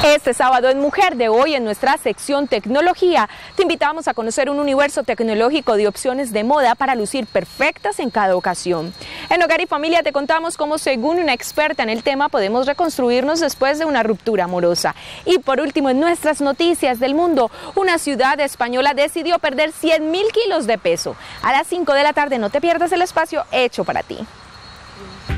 Este sábado en Mujer de Hoy, en nuestra sección Tecnología, te invitamos a conocer un universo tecnológico de opciones de moda para lucir perfectas en cada ocasión. En Hogar y Familia te contamos cómo, según una experta en el tema, podemos reconstruirnos después de una ruptura amorosa. Y por último, en nuestras noticias del mundo, una ciudad española decidió perder 100.000 kilos de peso. A las 5 de la tarde no te pierdas el espacio hecho para ti.